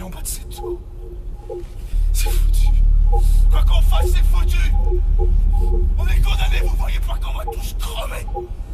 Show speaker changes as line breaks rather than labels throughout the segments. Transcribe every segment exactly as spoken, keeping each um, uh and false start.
en bas de cette tour. C'est foutu. Quoi qu'on fasse, c'est foutu. On est condamnés, vous voyez pas qu'on va tous crever.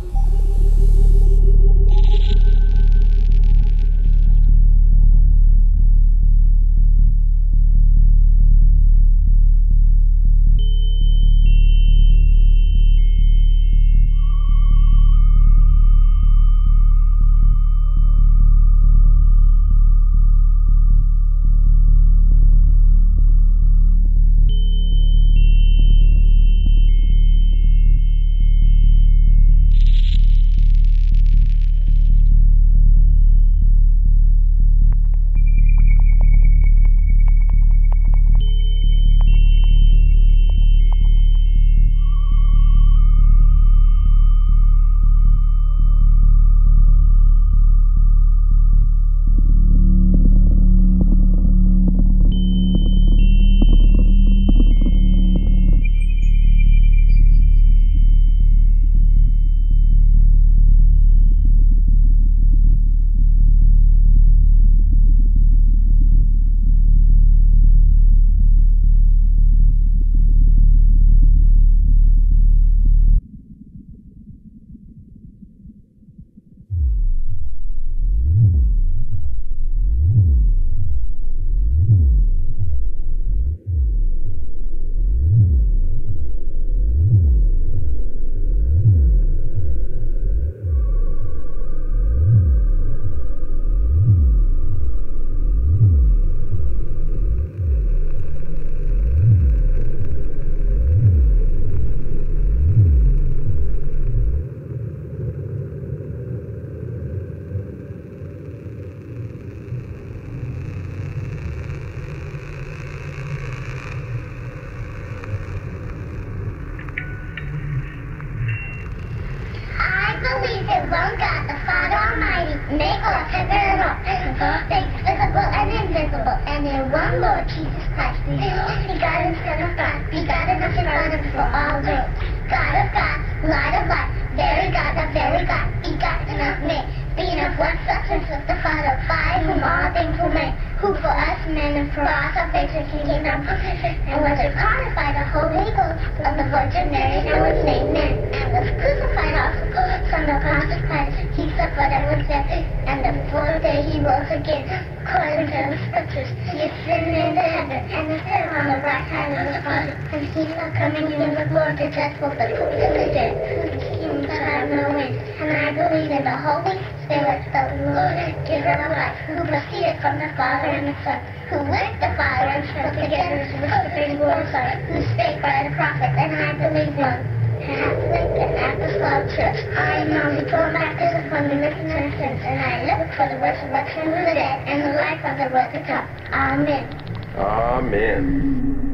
One God, the Father Almighty, maker of heaven and earth, and all things visible and invisible, and in one Lord Jesus Christ, the only God and Son of God, begotten of the Father before all worlds, God of God, light of light, very God of very God, begotten of men, being of one substance with the Father, by whom all things were made, who for us men and for our salvation came down from heaven, and was incarnate by the Holy Ghost of the Virgin Mary, and was made man, and was crucified also from the Pontius Pilate. He suffered and was dead, and the fourth day he rose again, according to the Scriptures. He ascended into heaven, and is there on the right hand of the Father, and he shall come again in the glory to judge both the quick and the dead, whose kingdom shall have no end. And I believe in the Holy Spirit, the Lord, giver of life, who proceeded from the Father and the Son, who with the Father and Son together is worshiping glorified, who spake by the prophet, and I believe one. Catholic and Apostolic Church. I am known before baptism from the remission of sins, and I look for the resurrection of the dead and the life of the world to come. Amen.
Amen.